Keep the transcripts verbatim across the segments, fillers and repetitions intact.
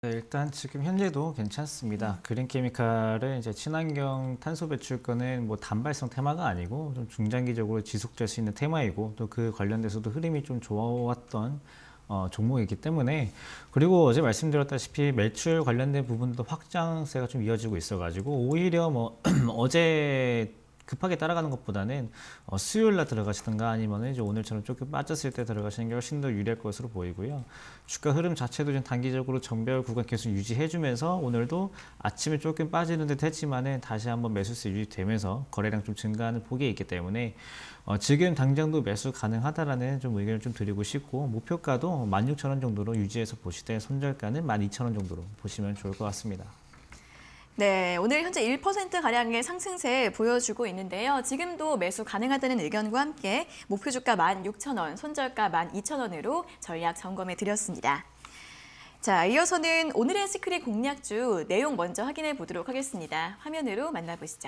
네, 일단 지금 현재도 괜찮습니다. 그린케미칼은 이제 친환경 탄소 배출권은 뭐 단발성 테마가 아니고 좀 중장기적으로 지속될 수 있는 테마이고 또 그 관련돼서도 흐름이 좀 좋아왔던 어, 종목이기 때문에, 그리고 어제 말씀드렸다시피 매출 관련된 부분도 확장세가 좀 이어지고 있어가지고 오히려 뭐 어제 급하게 따라가는 것보다는 어, 수요일 날 들어가시든가 아니면 이제 오늘처럼 조금 빠졌을 때 들어가시는 게 훨씬 더 유리할 것으로 보이고요. 주가 흐름 자체도 좀 단기적으로 정배열 구간 계속 유지해주면서 오늘도 아침에 조금 빠지는 듯 했지만은 다시 한번 매수세 유지되면서 거래량 좀 증가하는 폭이 있기 때문에 어, 지금 당장도 매수 가능하다라는 좀 의견을 좀 드리고 싶고, 목표가도 만 육천 원 정도로 유지해서 보시되 손절가는 만 이천 원 정도로 보시면 좋을 것 같습니다. 네, 오늘 현재 일 퍼센트 가량의 상승세 보여주고 있는데요. 지금도 매수 가능하다는 의견과 함께 목표 주가 만 육천 원, 손절가 만 이천 원으로 전략 점검해 드렸습니다. 자, 이어서는 오늘의 시크릿 공략주 내용 먼저 확인해 보도록 하겠습니다. 화면으로 만나보시죠.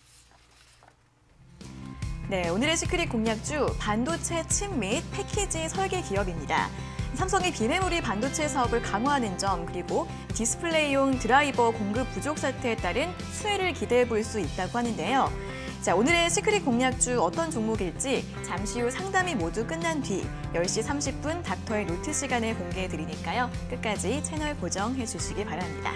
네, 오늘의 시크릿 공략주 반도체 칩 및 패키지 설계 기업입니다. 삼성이 비메모리 반도체 사업을 강화하는 점, 그리고 디스플레이용 드라이버 공급 부족 사태에 따른 수혜를 기대해 볼 수 있다고 하는데요. 자, 오늘의 시크릿 공략주 어떤 종목일지 잠시 후 상담이 모두 끝난 뒤 열 시 삼십 분 닥터의 노트 시간에 공개해 드리니까요. 끝까지 채널 고정해 주시기 바랍니다.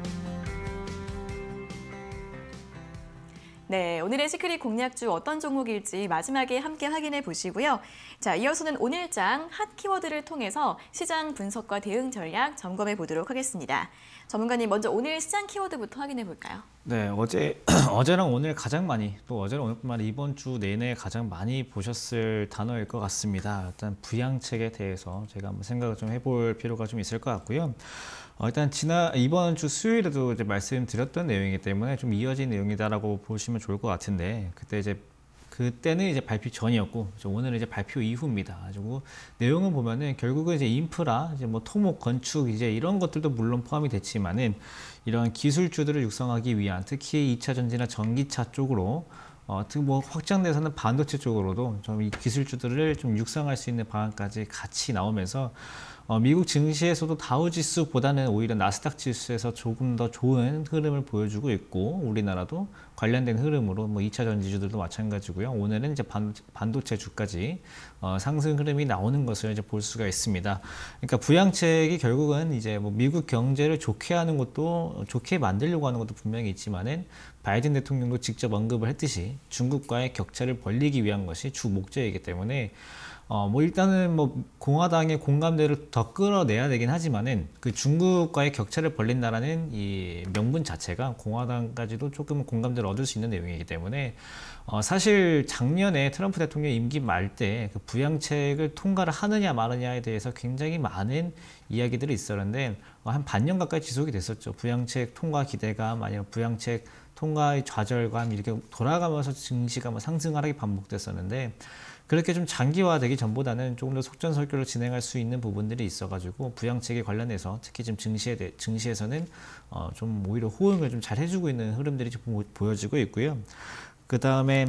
네, 오늘의 시크릿 공략주 어떤 종목일지 마지막에 함께 확인해 보시고요. 자, 이어서는 오늘장 핫 키워드를 통해서 시장 분석과 대응 전략 점검해 보도록 하겠습니다. 전문가님, 먼저 오늘 시장 키워드부터 확인해 볼까요? 네, 어제, 어제랑 오늘 가장 많이, 또 어제랑 오늘뿐만 아니라 이번 주 내내 가장 많이 보셨을 단어일 것 같습니다. 일단 부양책에 대해서 제가 한번 생각을 좀 해볼 필요가 좀 있을 것 같고요. 어, 일단 지난 이번 주 수요일에도 이제 말씀드렸던 내용이기 때문에 좀 이어진 내용이다라고 보시면 좋을 것 같은데, 그때 이제 그때는 이제 발표 전이었고 오늘은 이제 발표 이후입니다. 가지고 내용을 보면은 결국은 이제 인프라, 이제 뭐 토목, 건축 이제 이런 것들도 물론 포함이 됐지만은 이런 기술주들을 육성하기 위한 특히 이 차 전지나 전기차 쪽으로 어, 뭐 확장돼서는 반도체 쪽으로도 좀 이 기술주들을 좀 육성할 수 있는 방안까지 같이 나오면서 어, 미국 증시에서도 다우지수보다는 오히려 나스닥 지수에서 조금 더 좋은 흐름을 보여주고 있고, 우리나라도 관련된 흐름으로 뭐 이 차 전지주들도 마찬가지고요. 오늘은 이제 반, 반도체 주까지 어, 상승 흐름이 나오는 것을 이제 볼 수가 있습니다. 그러니까 부양책이 결국은 이제 뭐 미국 경제를 좋게 하는 것도 좋게 만들려고 하는 것도 분명히 있지만은 바이든 대통령도 직접 언급을 했듯이 중국과의 격차를 벌리기 위한 것이 주 목적이기 때문에 어, 뭐 일단은 뭐 공화당의 공감대를 더 끌어내야 되긴 하지만은 그 중국과의 격차를 벌린다라는 이 명분 자체가 공화당까지도 조금 공감대를 얻을 수 있는 내용이기 때문에 어, 사실 작년에 트럼프 대통령 임기 말 때 그 부양책을 통과를 하느냐 마느냐에 대해서 굉장히 많은 이야기들이 있었는데 어, 한 반년 가까이 지속이 됐었죠. 부양책 통과 기대감, 아니면 부양책 통과의 좌절감, 이렇게 돌아가면서 증시가 뭐 상승하락이 반복됐었는데, 그렇게 좀 장기화되기 전보다는 조금 더 속전속결로 진행할 수 있는 부분들이 있어가지고 부양책에 관련해서 특히 지금 증시에 대, 증시에서는 어, 좀 오히려 호응을 좀 잘 해주고 있는 흐름들이 좀 보여지고 있고요. 그 다음에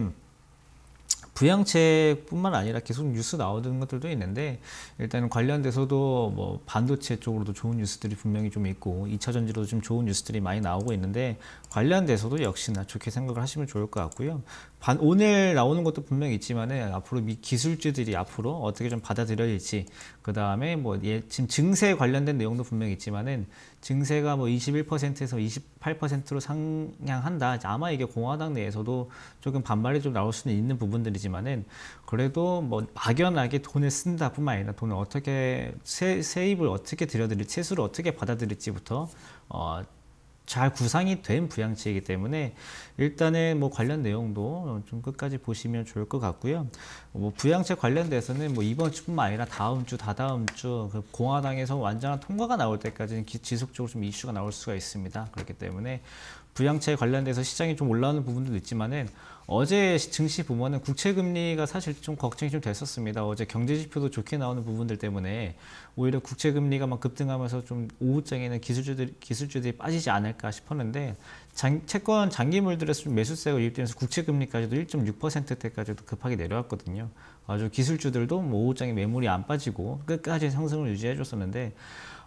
부양책뿐만 아니라 계속 뉴스 나오는 것들도 있는데, 일단 관련돼서도 뭐 반도체 쪽으로도 좋은 뉴스들이 분명히 좀 있고 이 차 전지로도 좀 좋은 뉴스들이 많이 나오고 있는데, 관련돼서도 역시나 좋게 생각을 하시면 좋을 것 같고요. 반, 오늘 나오는 것도 분명히 있지만은 앞으로 미 기술주들이 앞으로 어떻게 좀 받아들여질지, 그 다음에 뭐 예, 지금 증세 관련된 내용도 분명히 있지만은 증세가 뭐 이십일 퍼센트에서 이십팔 퍼센트로 상향한다. 아마 이게 공화당 내에서도 조금 반발이 좀 나올 수는 있는 부분들이지만은 그래도 뭐 막연하게 돈을 쓴다 뿐만 아니라 돈을 어떻게 세, 세입을 어떻게 들여드릴, 세수를 어떻게 받아들일지부터 어, 잘 구상이 된 부양책이기 때문에 일단은 뭐 관련 내용도 좀 끝까지 보시면 좋을 것 같고요. 뭐 부양책 관련돼서는 뭐 이번 주뿐만 아니라 다음 주, 다다음 주 그 공화당에서 완전한 통과가 나올 때까지는 기, 지속적으로 좀 이슈가 나올 수가 있습니다. 그렇기 때문에 부양책 관련돼서 시장이 좀 올라오는 부분도 있지만은 어제 증시 보면은 국채금리가 사실 좀 걱정이 좀 됐었습니다. 어제 경제지표도 좋게 나오는 부분들 때문에 오히려 국채금리가 막 급등하면서 좀 오후장에는 기술주들이, 기술주들이 빠지지 않을까 싶었는데, 장, 채권 장기물들에서 좀 매수세가 유입되면서 국채금리까지도 일 점 육 퍼센트대까지도 급하게 내려왔거든요. 아주 기술주들도 뭐 오후장에 매물이 안 빠지고 끝까지 상승을 유지해 줬었는데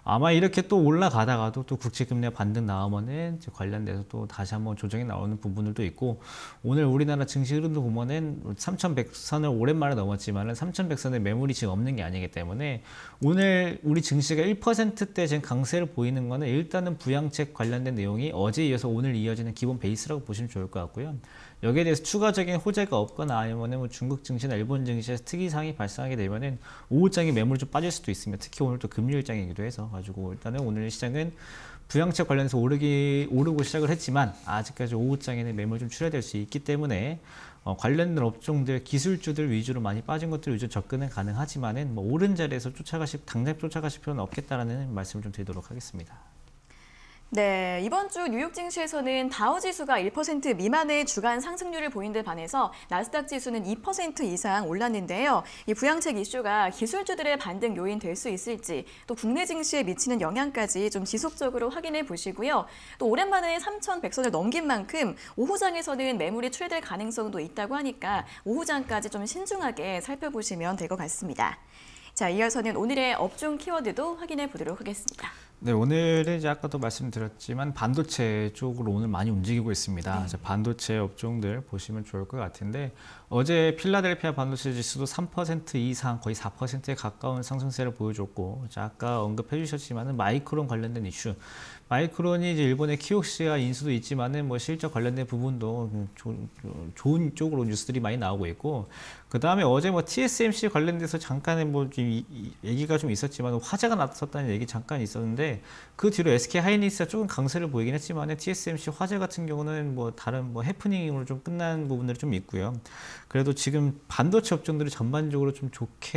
아마 이렇게 또 올라가다가도 또 국채금리가 반등 나오면은 관련돼서 또 다시 한번 조정이 나오는 부분들도 있고, 오늘 우리나라 증시 흐름도 보면은 삼천백 선을 오랜만에 넘었지만은 삼천백 선에 매물이 지금 없는 게 아니기 때문에 오늘 우리 증시가 일 퍼센트대 지금 강세를 보이는 거는 일단은 부양책 관련된 내용이 어제 이어서 오늘 이어지는 기본 베이스라고 보시면 좋을 것 같고요. 여기에 대해서 추가적인 호재가 없거나 아니면 뭐 중국 증시나 일본 증시에서 특이사항이 발생하게 되면은 오후장에 매물이 좀 빠질 수도 있습니다. 특히 오늘 또 금요일 장이기도 해서 가지고 일단은 오늘 시장은 부양책 관련해서 오르기 오르고 시작을 했지만 아직까지 오후장에는 매물 좀 출회될 수 있기 때문에 어, 관련된 업종들, 기술주들 위주로 많이 빠진 것들 위주로 접근은 가능하지만은 뭐 오른 자리에서 쫓아가실 당장 쫓아가실 필요는 없겠다라는 말씀을 좀 드리도록 하겠습니다. 네, 이번 주 뉴욕 증시에서는 다우 지수가 일 퍼센트 미만의 주간 상승률을 보인 데 반해서 나스닥 지수는 이 퍼센트 이상 올랐는데요. 이 부양책 이슈가 기술주들의 반등 요인 될 수 있을지, 또 국내 증시에 미치는 영향까지 좀 지속적으로 확인해 보시고요. 또 오랜만에 삼천백 선을 넘긴 만큼 오후장에서는 매물이 출될 가능성도 있다고 하니까 오후장까지 좀 신중하게 살펴보시면 될 것 같습니다. 자, 이어서는 오늘의 업종 키워드도 확인해 보도록 하겠습니다. 네, 오늘은 이제 아까도 말씀드렸지만 반도체 쪽으로 오늘 많이 움직이고 있습니다. 네. 반도체 업종들 보시면 좋을 것 같은데, 어제 필라델피아 반도체 지수도 삼 퍼센트 이상 거의 사 퍼센트에 가까운 상승세를 보여줬고, 아까 언급해 주셨지만은 마이크론 관련된 이슈, 마이크론이 이제 일본의 키옥시아 인수도 있지만은 뭐 실적 관련된 부분도 조, 좋은 쪽으로 뉴스들이 많이 나오고 있고, 그 다음에 어제 뭐 티에스엠씨 관련돼서 잠깐의 뭐 좀 이, 이 얘기가 좀 있었지만 화재가 났었다는 얘기 잠깐 있었는데, 그 뒤로 에스케이 하이닉스가 조금 강세를 보이긴 했지만 티에스엠씨 화재 같은 경우는 뭐 다른 뭐 해프닝으로 좀 끝난 부분들이 좀 있고요. 그래도 지금 반도체 업종들이 전반적으로 좀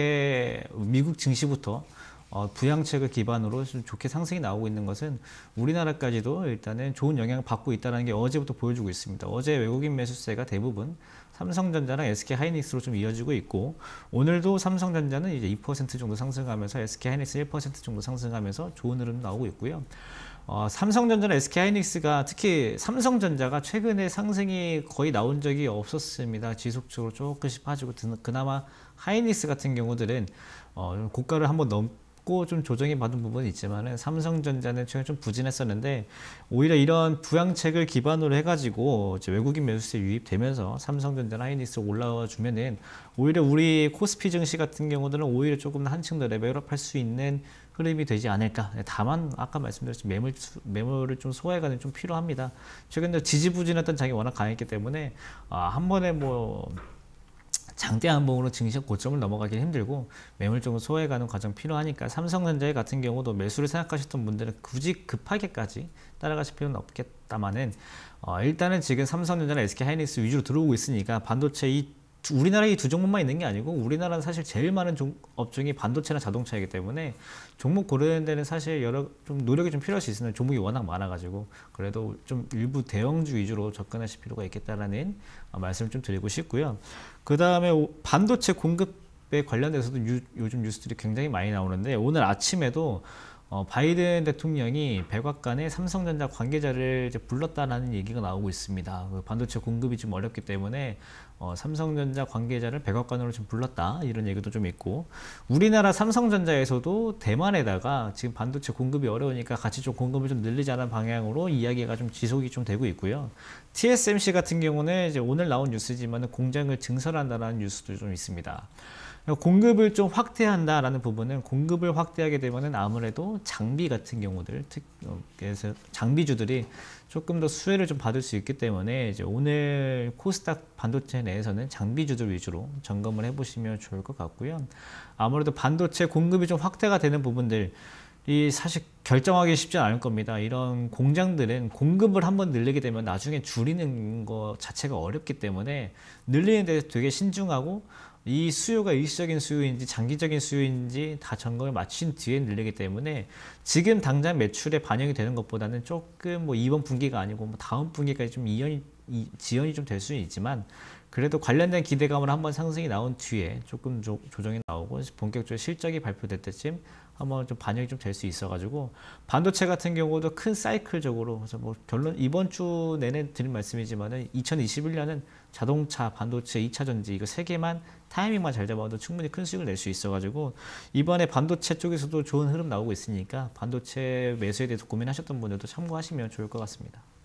좋게 미국 증시부터 어, 부양책을 기반으로 좀 좋게 상승이 나오고 있는 것은 우리나라까지도 일단은 좋은 영향을 받고 있다는 게 어제부터 보여주고 있습니다. 어제 외국인 매수세가 대부분 삼성전자랑 에스케이 하이닉스로 좀 이어지고 있고, 오늘도 삼성전자는 이제 이 퍼센트 정도 상승하면서 에스케이 하이닉스 일 퍼센트 정도 상승하면서 좋은 흐름 나오고 있고요. 어, 삼성전자나 에스케이 하이닉스가, 특히 삼성전자가 최근에 상승이 거의 나온 적이 없었습니다. 지속적으로 조금씩 빠지고, 그나마 하이닉스 같은 경우들은 어, 고가를 한번 넘고 좀 조정이 받은 부분이 있지만은 삼성전자는 최근 좀 부진했었는데, 오히려 이런 부양책을 기반으로 해가지고 이제 외국인 매수세 유입되면서 삼성전자나 하이닉스 올라와 주면은 오히려 우리 코스피 증시 같은 경우들은 오히려 조금 더 한층 더 레벨업 할 수 있는 흐름이 되지 않을까. 다만 아까 말씀드렸지만 매물, 매물을 좀 소화해가는 좀 필요합니다. 최근 에 지지부진했던 장이 워낙 강했기 때문에 아, 한 번에 뭐 장대 한봉으로 증시 고점을 넘어가기 힘들고 매물 쪽으로 소화해가는 과정 필요하니까, 삼성전자 같은 경우도 매수를 생각하셨던 분들은 굳이 급하게까지 따라가실 필요는 없겠다마는 어, 일단은 지금 삼성전자나 에스케이 하이닉스 위주로 들어오고 있으니까 반도체 이 우리나라에 이 두 종목만 있는 게 아니고, 우리나라는 사실 제일 많은 종, 업종이 반도체나 자동차이기 때문에 종목 고르는 데는 사실 여러 좀 노력이 좀 필요할 수 있으나 종목이 워낙 많아가지고 그래도 좀 일부 대형주 위주로 접근하실 필요가 있겠다라는 말씀을 좀 드리고 싶고요. 그 다음에 반도체 공급에 관련돼서도 유, 요즘 뉴스들이 굉장히 많이 나오는데, 오늘 아침에도 어, 바이든 대통령이 백악관에 삼성전자 관계자를 이제 불렀다라는 얘기가 나오고 있습니다. 그 반도체 공급이 좀 어렵기 때문에 어, 삼성전자 관계자를 백악관으로 좀 불렀다, 이런 얘기도 좀 있고, 우리나라 삼성전자에서도 대만에다가 지금 반도체 공급이 어려우니까 같이 좀 공급을 좀 늘리자는 방향으로 이야기가 좀 지속이 좀 되고 있고요. 티에스엠씨 같은 경우는 이제 오늘 나온 뉴스지만 공장을 증설한다는 뉴스도 좀 있습니다. 공급을 좀 확대한다라는 부분은, 공급을 확대하게 되면은 아무래도 장비 같은 경우들, 특, 어, 그래서 장비주들이 조금 더 수혜를 좀 받을 수 있기 때문에 이제 오늘 코스닥 반도체 내에서는 장비주들 위주로 점검을 해보시면 좋을 것 같고요. 아무래도 반도체 공급이 좀 확대가 되는 부분들, 이 사실 결정하기 쉽지 않을 겁니다. 이런 공장들은 공급을 한번 늘리게 되면 나중에 줄이는 것 자체가 어렵기 때문에 늘리는 데 되게 신중하고, 이 수요가 일시적인 수요인지 장기적인 수요인지 다 점검을 마친 뒤에 늘리기 때문에 지금 당장 매출에 반영이 되는 것보다는 조금 뭐 이번 분기가 아니고 뭐 다음 분기까지 좀 이연이 이 지연이 좀 될 수는 있지만 그래도 관련된 기대감으로 한번 상승이 나온 뒤에 조금 조, 조정이 나오고 본격적으로 실적이 발표될 때쯤 한번 좀 반영이 좀 될 수 있어가지고 반도체 같은 경우도 큰 사이클적으로 그래서 뭐 결론 이번 주 내내 드린 말씀이지만은 이천이십일 년은 자동차, 반도체, 이 차 전지 이거 세 개만 타이밍만 잘 잡아도 충분히 큰 수익을 낼 수 있어가지고 이번에 반도체 쪽에서도 좋은 흐름 나오고 있으니까 반도체 매수에 대해서 고민하셨던 분들도 참고하시면 좋을 것 같습니다.